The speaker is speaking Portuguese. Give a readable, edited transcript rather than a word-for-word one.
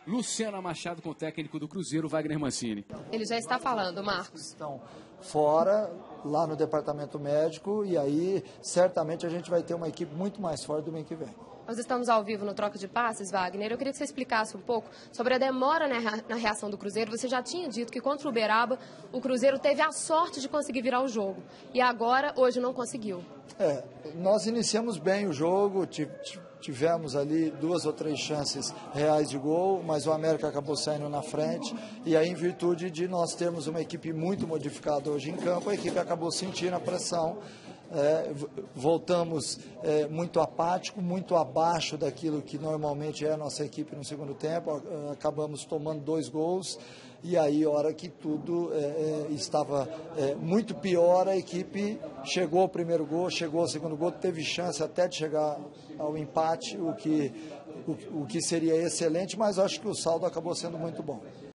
Luciana Machado com o técnico do Cruzeiro, Wagner Mancini. Ele já está falando, Marcos. Estão fora, lá no departamento médico, e aí certamente a gente vai ter uma equipe muito mais forte do mês que vem. Nós estamos ao vivo no Troca de Passes, Wagner. Eu queria que você explicasse um pouco sobre a demora na reação do Cruzeiro. Você já tinha dito que contra o Uberaba, o Cruzeiro teve a sorte de conseguir virar o jogo. E agora, hoje, não conseguiu. Nós iniciamos bem o jogo, tivemos ali 2 ou 3 chances reais de gol, mas o América acabou saindo na frente, e aí em virtude de nós termos uma equipe muito modificada hoje em campo, a equipe acabou sentindo a pressão, voltamos muito apático, muito abaixo daquilo que normalmente é a nossa equipe no segundo tempo, acabamos tomando 2 gols, e aí a hora que tudo estava muito pior, a equipe chegou ao primeiro gol, chegou ao segundo gol, teve chance até de chegar ao empate, o que seria excelente, mas acho que o saldo acabou sendo muito bom.